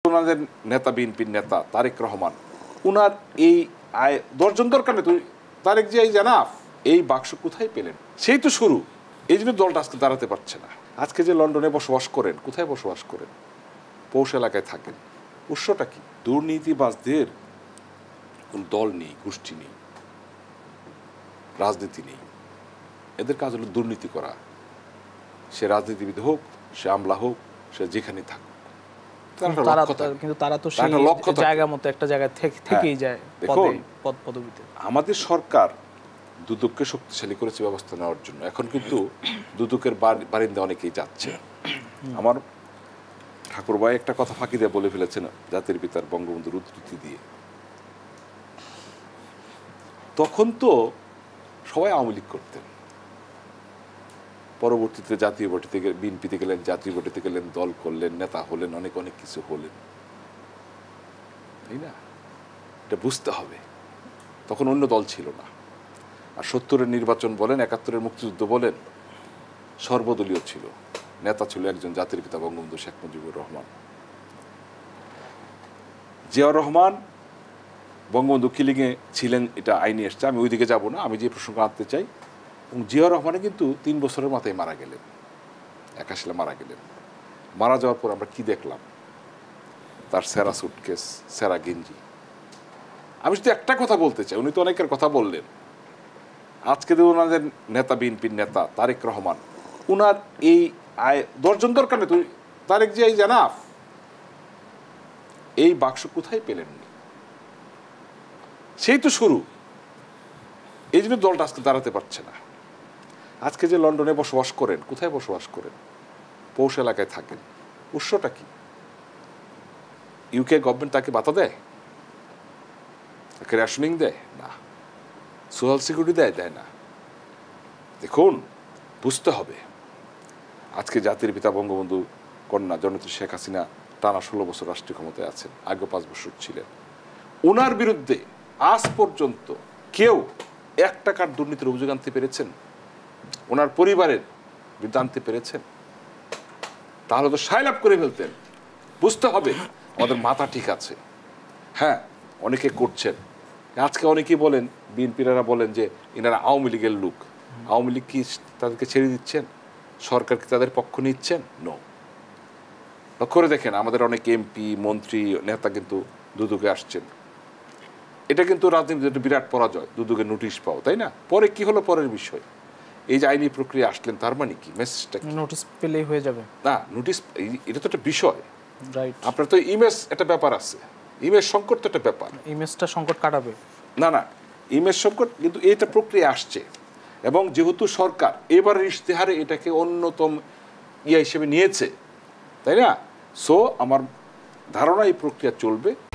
ওনাদের নেতা বিএনপির নেতা তারেক রহমান, ওনার এই 10 জন দরকার নেই, তুই তারেক যে এই জানাফ, এই বাক্স কোথায় পেলেন? সেই তো শুরু। এই জন্য দলটা আজকে দাঁড়াতে পারছে না। আজকে যে লন্ডনে বসবাস করেন, কোথায় বসবাস করেন? পৌষ এলাকায় থাকেন। উৎসটা কি? দুর্নীতিবাজদের কোন দল নেই, গোষ্ঠী নেই, রাজনীতি নেই। এদের কাজ হলো দুর্নীতি করা। সে রাজনীতিবিদ হোক, সে আমলা হোক, সে যেখানে থাকুক, কিন্তু তারা তো সেই জায়গা মতো একটা জায়গায় থেকেই যায় পদ পদবিতে। আমাদের সরকার দুদককে শক্তিশালী করেছে ব্যবস্থা নেওয়ার জন্য। এখন কিন্তু দুদকের বারিন্দা অনেকেই যাচ্ছে। আমার ঠাকুরবাই একটা কথা ফাঁকি দিয়ে বলে ফেলেছেন জাতির পিতার বঙ্গবন্ধুর উদ্ধৃতি দিয়ে। তখন তো সবাই আওয়ামী লীগ করতেন, পরবর্তীতে জাতীয় পার্টিতে বিএনপিতে গেলেন, জাতীয় পার্টিতে গেলেন, দল করলেন, নেতা হলেন, অনেক অনেক কিছু হলেন, তাই না? এটা বুঝতে হবে। তখন অন্য দল ছিল না। আর 70-এর নির্বাচন বলেন, 71-এর মুক্তিযুদ্ধ বলেন, সর্বদলীয় ছিল। নেতা ছিল একজন, জাতির পিতা বঙ্গবন্ধু শেখ মুজিবুর রহমান। জিয়াউর রহমান বঙ্গবন্ধু কিলিংয়ে ছিলেন, এটা আইনে এসছে, আমি ওইদিকে যাব না। আমি যে প্রসঙ্গ আনতে চাই, এবং জিয়াউর রহমানে কিন্তু 3 বছরের মাথায় মারা গেলেন, 81 সালে মারা গেলেন। মারা যাওয়ার পর আমরা কি দেখলাম? তার সেরা সুটকেস, সেরা গেঞ্জি। আমি শুধু একটা কথা বলতে চাই, উনি তো অনেকের কথা বললেন। আজকে তো ওনাদের নেতা বিএনপির নেতা তারেক রহমান, ওনার এই 10 জন দরকার নেই, তুই তারেক যে এই জানাফ, এই বাক্স কোথায় পেলেন? সেই তো শুরু। এই জন্য দলটা আজকে দাঁড়াতে পারছে না। আজকে যে লন্ডনে বসবাস করেন, কোথায় বসবাস করেন? পৌষ এলাকায় থাকেন। উৎসটা কি? ইউকে গভর্নমেন্ট তাকে ভাতা দেয়, তাকে রেশনিং দেয় না, সোশ্যাল সিকিউরিটি দেয় না। দেখুন, বুঝতে হবে। আজকে জাতির পিতা বঙ্গবন্ধু কন্যা জননেত্রী শেখ হাসিনা টানা 16 বছর রাষ্ট্রীয় ক্ষমতায় আছেন, আগে 5 বছর ছিলেন। ওনার বিরুদ্ধে আজ পর্যন্ত কেউ 1 টাকার দুর্নীতির অভিযোগ আনতে পেরেছেন? ওনার পরিবারের বিরুদ্ধে আনতে পেরেছেন? তাহলে তো সাইলাপ করে ফেলতেন। বুঝতে হবে আমাদের মাথা ঠিক আছে। হ্যাঁ, অনেকে করছেন। আজকে অনেকেই বলেন, বিএনপিরা বলেন যে এনারা আওয়ামী লীগের লোক। আওয়ামী লীগ কি তাদেরকে ছেড়ে দিচ্ছেন? সরকার কি তাদের পক্ষ নিচ্ছেন? নো। লক্ষ্য করে দেখেন, আমাদের অনেক এমপি, মন্ত্রী, নেতা কিন্তু দুদকে আসছেন। এটা কিন্তু রাজনীতির একটা বিরাট পরাজয়, দুদকে নোটিশ পাও, তাই না? পরে কি হলো পরের বিষয়। এই যে আইনি প্রক্রিয়া আসলেন, তার মানে কি? মেসেজটা নোটিশ পেলেই হয়ে যাবে না? নোটিশ, এটা তো একটা বিষয়। রাইট। আপনার তো ইমেজ একটা ব্যাপার আছে, ইমেজ সংকট তো একটা ব্যাপার। ইমেজটা সংকট কাটাবে না, ইমেজ সংকট, কিন্তু এইটা প্রক্রিয়া আসছে। এবং যেহেতু সরকার এবারের ইশতেহারে এটাকে অন্যতম হিসেবে নিয়েছে, তাই না? সো আমার ধারণা এই প্রক্রিয়া চলবে।